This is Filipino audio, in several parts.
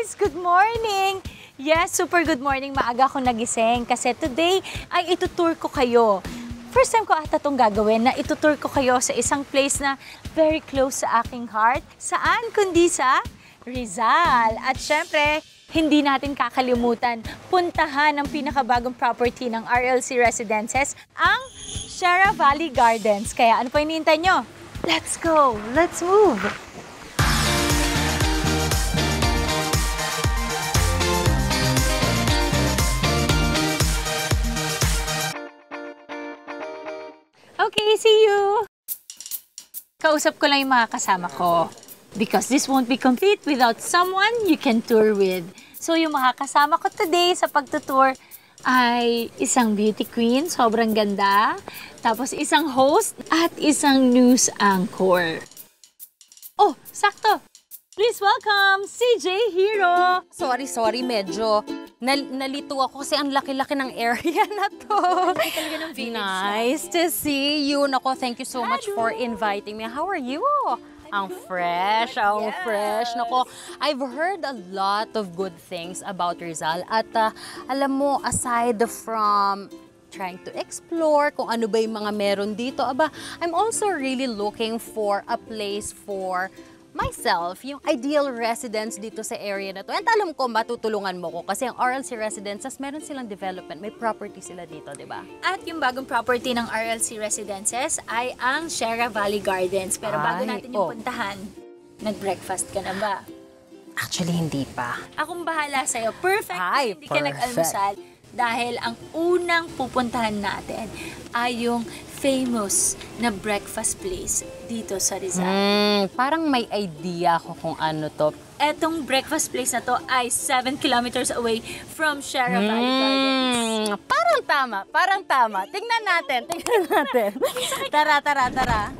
guys! Good morning! Yes, super good morning. Maaga ako nagising kasi today ay itutour ko kayo. First time ko ata itong gagawin na itutour ko kayo sa isang place na very close sa aking heart. Saan kundi sa Rizal. At syempre, hindi natin kakalimutan puntahan ang pinakabagong property ng RLC Residences, ang Sierra Valley Gardens. Kaya ano pa hinihintay nyo? Let's go! Let's move! Okay, see you! Kausap ko lang yung mga kasama ko because this won't be complete without someone you can tour with. So yung mga kasama ko today sa pagtutour ay isang beauty queen, sobrang ganda, tapos isang host at isang news anchor. Oh, sakto! Please welcome CJ Hirro! Sorry, medyo nalito ako kasi ang laki-laki ng area na to. Nice to see you. Nako, thank you so much for inviting me. How are you? Ang fresh. Nako, I've heard a lot of good things about Rizal. At alam mo, aside from trying to explore kung ano ba yung mga meron dito, I'm also really looking for a place for myself, yung ideal residence dito sa area na to. And alam ko, matutulungan mo ko kasi ang RLC Residences, meron silang development, may property sila dito, di ba? At yung bagong property ng RLC Residences ay ang Sierra Valley Gardens. Pero bago natin yung puntahan, nag-breakfast ka na ba? Actually, hindi pa. Akong bahala sa'yo. Perfect. Hindi ka nag-almusal. Dahil ang unang pupuntahan natin ay yung famous na breakfast place dito sa Rizal. Parang may idea ako kung ano to. Etong breakfast place na to ay 7 kilometers away from Sierra Valley Gardens. Parang tama. Tingnan natin. Tara.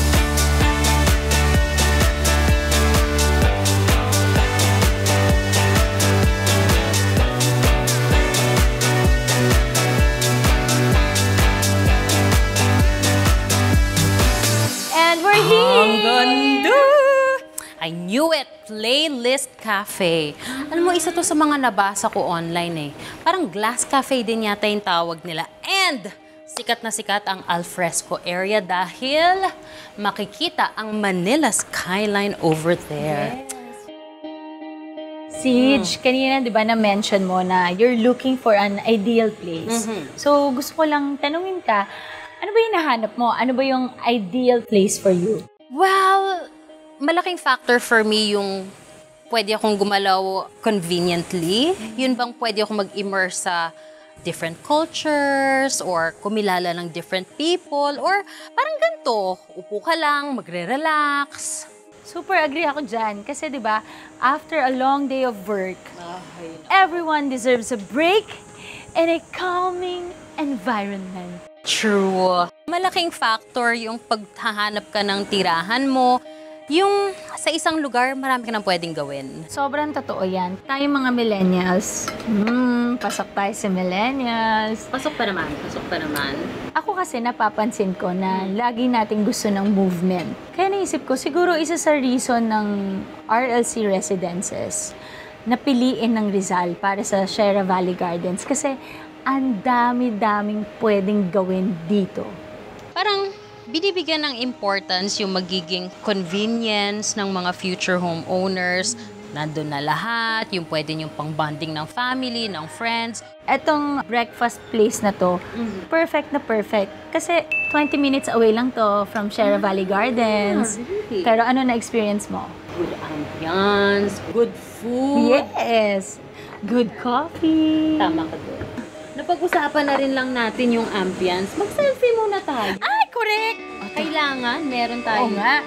And we're here! Ang ganda! I knew it! Playlist Cafe. Alam mo, isa to sa mga nabasa ko online eh. Parang glass cafe din yata yung tawag nila. And sikat na sikat ang alfresco area dahil makikita ang Manila skyline over there. Siege, kanina di ba na-mention mo na you're looking for an ideal place. So gusto ko lang tanungin ka, ano ba yung nahanap mo? Ano ba yung ideal place for you? Well, malaking factor for me yung pwede akong gumalaw conveniently. Yun bang pwede akong mag-immerse sa different cultures or kumilala ng different people or parang ganito, upo ka lang, magre-relax. Super agree ako dyan. Kasi di ba, after a long day of work, everyone deserves a break and a calming environment. True. Malaking factor yung paghahanap ka ng tirahan mo. Yung sa isang lugar, marami ka nang pwedeng gawin. Sobrang totoo yan. Tayong mga millennials. Pasok tayo sa millennials. Pasok pa naman. Ako kasi napapansin ko na lagi nating gusto ng movement. Kaya naisip ko, siguro isa sa reason ng RLC Residences na piliin ng Rizal para sa Sierra Valley Gardens. Kasi ang dami-daming pwedeng gawin dito. Parang binibigyan ng importance yung magiging convenience ng mga future homeowners. Nandun na lahat, yung pwede yung pang-bonding ng family, ng friends. Etong breakfast place na to, perfect na perfect. Kasi 20 minutes away lang to from Sierra Valley Gardens. Really? Pero ano na-experience mo? Good ambience, good food. Yes! Good coffee. Tama ka doon. Napag-usapan na rin lang natin yung ambience. Mag-selfie muna tayo. Ay, correct! Kailangan, meron tayo. Oo nga.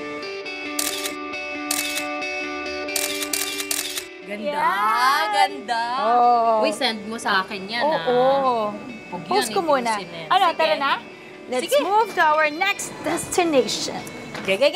Ganda. Oh. Uy, send mo sa akin yan, Oo. Post ko muna. Ano, Sige. tara na? Let's move to our next destination. Game!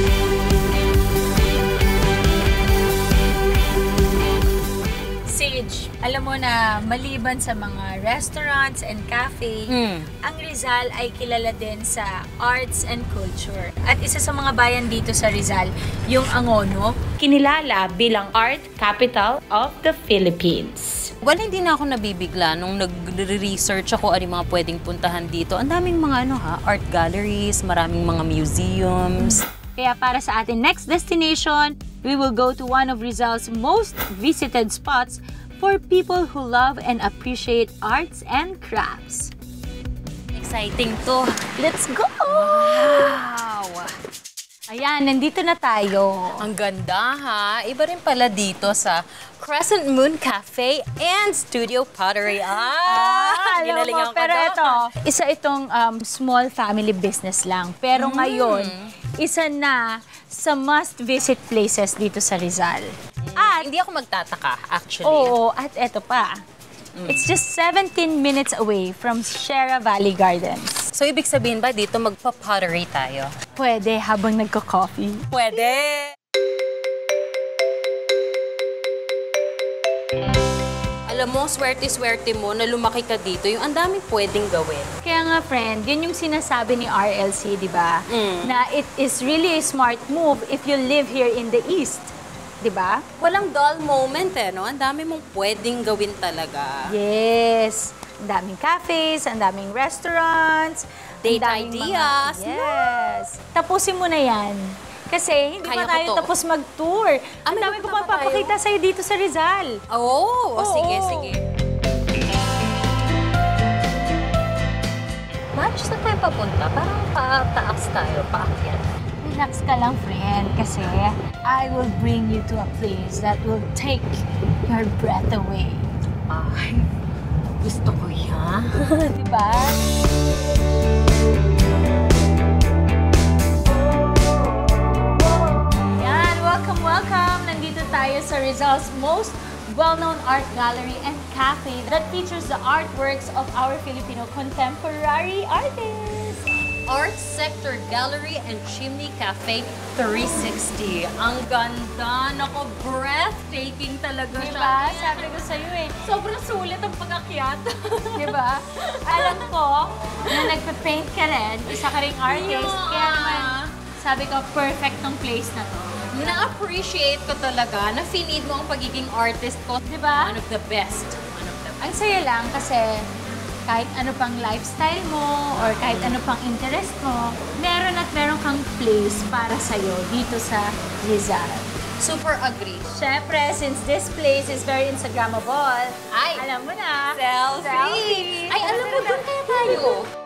Sage, Siege, alam mo na maliban sa mga restaurants and cafe, ang Rizal ay kilala din sa arts and culture. At isa sa mga bayan dito sa Rizal, yung Angono, kinilala bilang Art Capital of the Philippines. Well, hindi na ako nabibigla nung nag-research ako ano yung mga pwedeng puntahan dito. Ang daming mga art galleries, maraming mga museums. Kaya para sa ating next destination, we will go to one of Rizal's most visited spots for people who love and appreciate arts and crafts. Exciting to. Let's go! Wow! Ayan, nandito na tayo. Ang ganda ha. Iba rin pala dito sa Crescent Moon Cafe and Studio Pottery. Alam mo, pero ito, isa itong small family business lang. Pero ngayon, isa na sa must-visit places dito sa Rizal. At hindi ako magtataka, actually. Oo, at eto pa. It's just 17 minutes away from Sierra Valley Gardens. So, ibig sabihin ba dito magpa-pottery tayo? Pwede habang nagko-coffee. Pwede! Alam mo, swerte-swerte mo na lumaki ka dito, yung ang daming pwedeng gawin. Kaya nga, friend, yun yung sinasabi ni RLC, di ba? Na it is really a smart move if you live here in the East. Di ba? Walang dull moment no? Ang dami mong pwedeng gawin talaga. Yes. Ang daming cafes, ang daming restaurants. Date ideas. Yes. Tapusin mo na yan. Kasi hindi Kaya pa tayo tapos mag-tour. Ang dami ko pang papakita sa'yo dito sa Rizal. Oo. Sige, sige. Maj, saan tayo papunta? Parang pataas tayo, paakyat. Relax ka lang, friend, kasi I will bring you to a place that will take your breath away. Ay, gusto ko yan. Diba? Yan, welcome! Nandito tayo sa Rizal's most well-known art gallery and cafe that features the artworks of our Filipino contemporary artists. Art Sector Gallery and Chimney Cafe 360. Ang ganda! Nako, breathtaking talaga siya. Diba? Sabi ko sa'yo Sobrang sulit ang pag-akyat. Diba? Alam ko, na nagpa-paint ka rin, isa ka ring artist, kaya naman, sabi ko, perfect tong place na to. Na-appreciate ko talaga, na-feed mo ang pagiging artist ko. Diba? One of the best. Ang saya lang kasi kahit ano pang lifestyle mo or kahit ano pang interest mo, meron kang place para sa'yo dito sa Rizal. Super agree. Siyempre, since this place is very Instagrammable, alam mo na, selfie! Ay, alam mo, doon kaya tayo.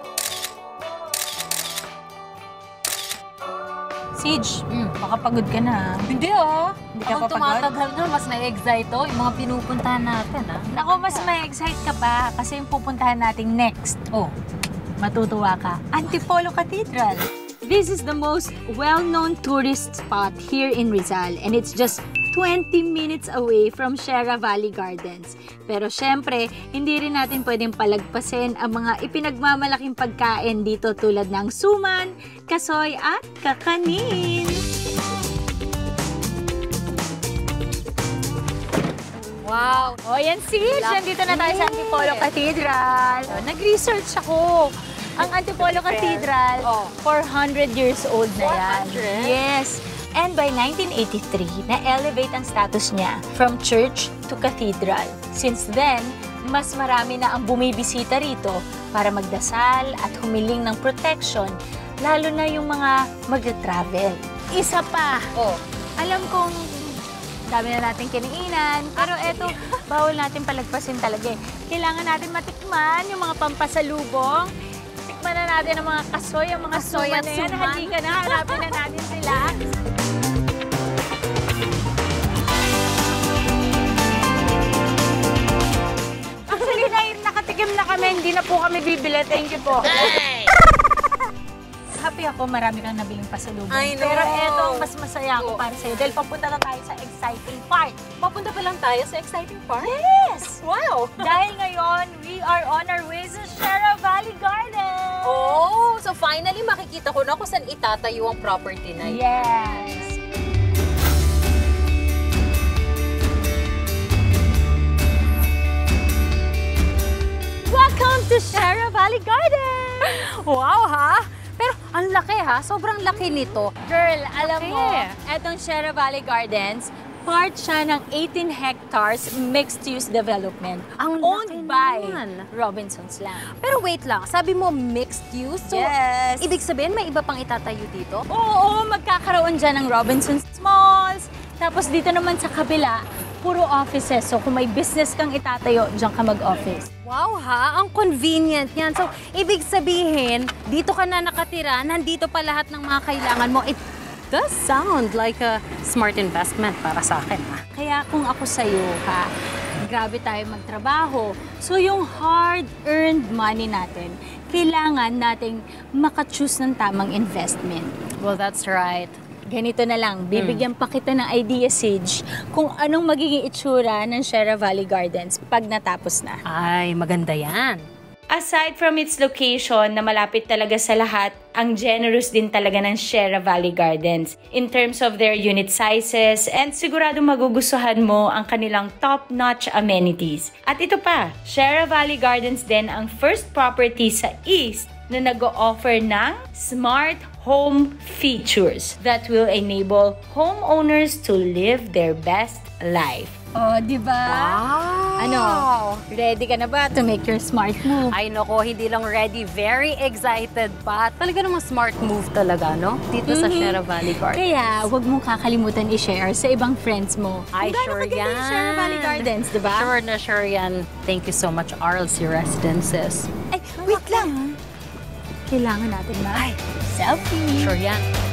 Siege, baka pagod ka na. Hindi Hindi ka pa pagod? tumatagal na, mas na-excite yung mga pinupuntahan natin Naku, mas may excite ka pa kasi yung pupuntahan nating next. Matutuwa ka. Antipolo Cathedral. This is the most well-known tourist spot here in Rizal and it's just 20 minutes away from Sierra Valley Gardens. Pero syempre, hindi rin natin pwedeng palagpasin ang mga ipinagmamalaking pagkain dito tulad ng suman, kasoy at kakanin. Wow! O yan, Siege! Nandito na tayo sa Antipolo Cathedral. Nag-research ako. Ang Antipolo Cathedral, 400 years old na yan. 400? Yes. And by 1983, na-elevate ang status niya from church to cathedral. Since then, mas marami na ang bumibisita rito para magdasal at humiling ng protection, lalo na yung mga mag-travel. Isa pa, alam kong dami na natin kiniinan, pero eto, bawal natin palagpasin talaga Kailangan natin matikman yung mga pampasalubong. Tikman na natin ang mga kasoy, ang mga suman na yan. Halika na, hanapin na natin sila. Actually, nakatikim na kami, hindi na po kami bibili. Thank you po. Happy ako, marami kang nabiling pasalubong. I know. Pero eto, mas masaya ako para sa'yo dahil papunta na tayo sa exciting part. Papunta pa lang tayo sa exciting part? Yes! Wow! Dahil ngayon, we are on our way sa Sierra Valley Gardens! Oh, so finally makikita ko na kung saan itatayo ang property na yun. Yes! Welcome to Sierra Valley Garden! Wow, ha? Pero ang laki, ha? Sobrang laki nito. Girl, alam mo, Okay. etong Sierra Valley Gardens, part siya ng 18 hectares mixed-use development. Ang laki owned by naman. Robinsons lang. Pero wait lang, sabi mo mixed use? So, Yes. ibig sabihin may iba pang itatayo dito? Oo, magkakaroon dyan ng Robinsons Malls. Tapos dito naman sa kabila, puro offices. So kung may business kang itatayo, dyan ka mag-office. Wow, ha? Ang convenient niyan. So, ibig sabihin, dito ka na nakatira, nandito pa lahat ng mga kailangan mo. It does sound like a smart investment para sa akin, ha? Kaya kung ako sa'yo, ha, grabe tayo magtrabaho. So yung hard-earned money natin, kailangan nating maka-choose ng tamang investment. Well, that's right. Ganito na lang, bibigyan pa kita ng idea, Sage, kung anong magiging itsura ng Sierra Valley Gardens pag natapos na. Ay, maganda yan. Aside from its location na malapit talaga sa lahat, ang generous din talaga ng Sierra Valley Gardens in terms of their unit sizes and sigurado magugustuhan mo ang kanilang top-notch amenities. At ito pa, Sierra Valley Gardens din ang first property sa East na nag-o-offer ng smart home features that will enable homeowners to live their best life. Oh, di ba? Wow! Ano? Ready ka na ba to make your smart move? Ay, nako, hindi lang ready. Very excited pa. Talaga namang smart move talaga, no? Dito sa Sierra Valley Gardens. Kaya, huwag mong kakalimutan i-share sa ibang friends mo. Ay, Kung gaano sure kaganda yan. yung Sierra Valley Gardens, di ba? Sure na sure yan. Thank you so much, RLC Residences. Ay, wait lang. Kailangan natin selfie. Sure yan.